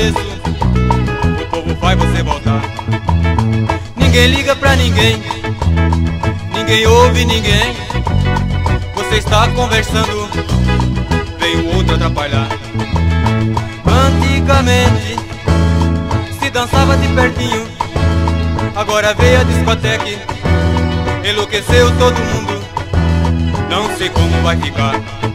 endereço, o povo faz você voltar. Ninguém liga pra ninguém, ninguém ouve ninguém. Você está conversando, veio o outro atrapalhar. Antigamente se dançava de pertinho, agora veio a discoteca, enlouqueceu todo mundo, não sei como vai ficar.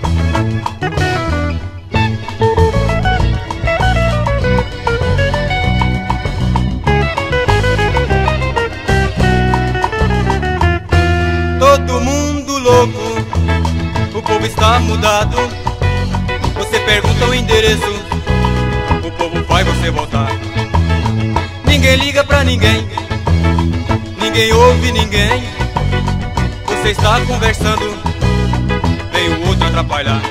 Todo mundo louco, o povo está mudado. Você pergunta o endereço, o povo faz você voltar. Ninguém liga pra ninguém, ninguém ouve ninguém. Você está conversando, veio o outro atrapalhar.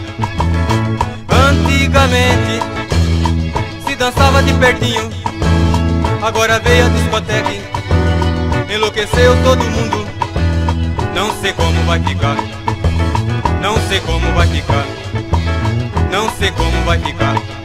Antigamente se dançava de pertinho, agora veio a discoteca, enlouqueceu todo mundo, não sei como vai ficar. Não sei como vai ficar. Não sei como vai ficar.